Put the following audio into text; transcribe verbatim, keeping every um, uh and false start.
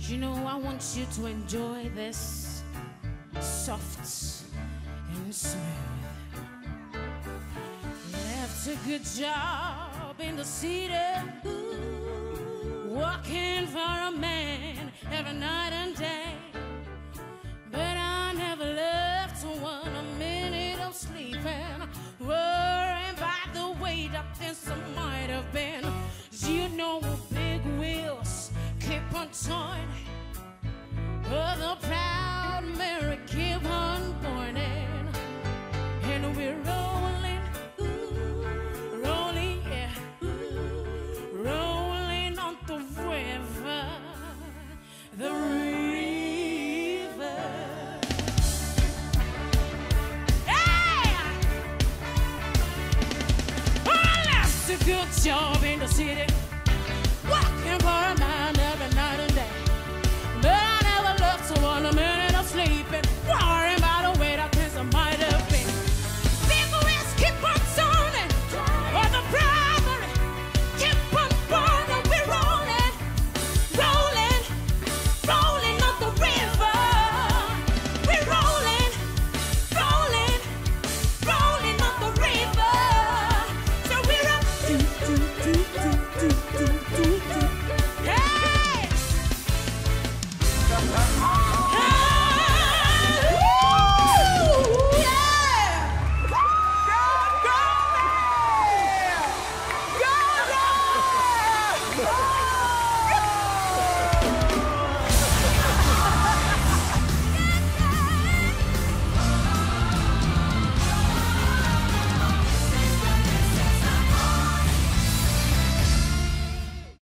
You know, I want you to enjoy this soft and smooth. Left a good job in the city, working for a man every night and day. But I never left one a minute of sleeping, worrying about the way that things might have been. You know, big wheels keep on turning, but the proud Mary keep on pointing, and we're rolling, ooh, rolling, yeah, ooh, rolling on the river, the river. Hey! Oh, I left a good job in the city, working for a man every night and day. But I never loved someone a minute of sleeping, worrying about the way that things might have been. Big wheels keep on turning, or the primary keep on burning. We're rolling, rolling, rolling on the river. We're rolling, rolling, rolling on the river. So we're up, do, do, do, do, do, do, do, do. Hey! Go, go, go!